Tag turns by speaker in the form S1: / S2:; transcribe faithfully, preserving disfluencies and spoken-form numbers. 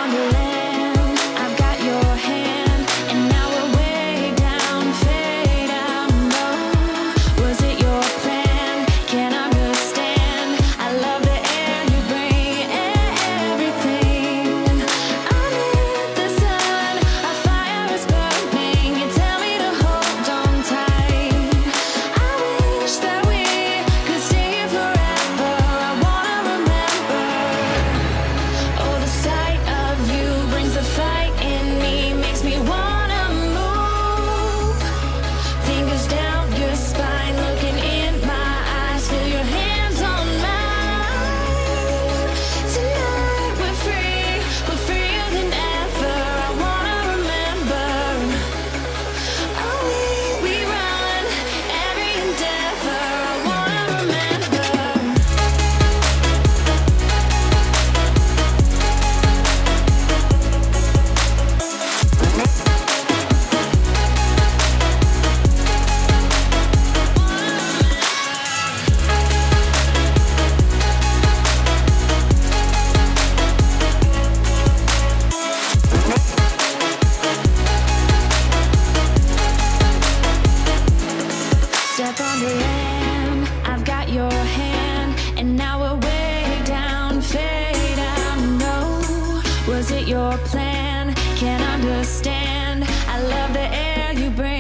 S1: on the land, I've got your hand, and now we're way down, fade out. No, was it your plan? Can't understand. I love the air you bring, everything. Under the sun, our fire is burning. You tell me to hold on tight. I wish that we could stay here forever. I wanna remember. Oh, the sight of you brings the fight in me, makes me wanna move. Fingers down your spine, looking in my eyes, feel your hands on mine. Tonight we're free, we're freer than ever. I wanna remember. Oh, we, we run every endeavor. I wanna remember. Step on the land, I've got your hand, and now we're way down, fade out. No, was it your plan? Can't understand. I love the air you bring.